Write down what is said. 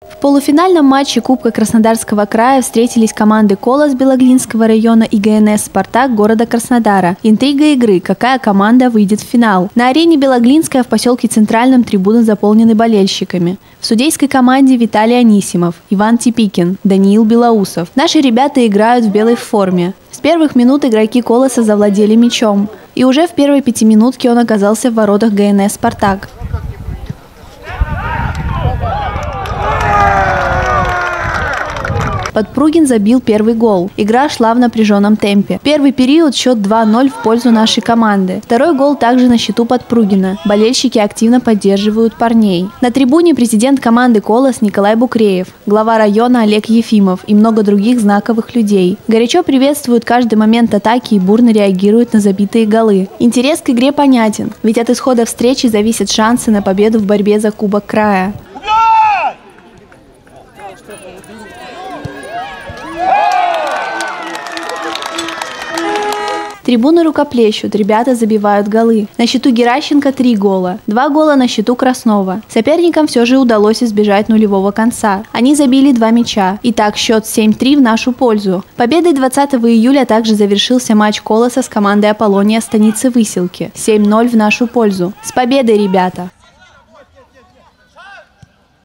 В полуфинальном матче Кубка Краснодарского края встретились команды «Колос» Белоглинского района и ГНС «Спартак» города Краснодара. Интрига игры – какая команда выйдет в финал. На арене Белоглинская в поселке Центральном трибуны заполнены болельщиками. В судейской команде Виталий Анисимов, Иван Типикин, Даниил Белоусов. Наши ребята играют в белой форме. С первых минут игроки «Колоса» завладели мячом. И уже в первой пятиминутке он оказался в воротах ГНС «Спартак». Подпругин забил первый гол. Игра шла в напряженном темпе. Первый период счет 2-0 в пользу нашей команды. Второй гол также на счету Подпругина. Болельщики активно поддерживают парней. На трибуне президент команды «Колос» Николай Букреев, глава района Олег Ефимов и много других знаковых людей. Горячо приветствуют каждый момент атаки и бурно реагируют на забитые голы. Интерес к игре понятен, ведь от исхода встречи зависят шансы на победу в борьбе за Кубок края. Трибуны рукоплещут, ребята забивают голы. На счету Геращенко 3 гола, 2 гола на счету Краснова. Соперникам все же удалось избежать нулевого конца. Они забили 2 мяча. Итак, счет 7-3 в нашу пользу. Победой 20 июля также завершился матч «Колоса» с командой «Аполлония» станицы Выселки. 7-0 в нашу пользу. С победой, ребята!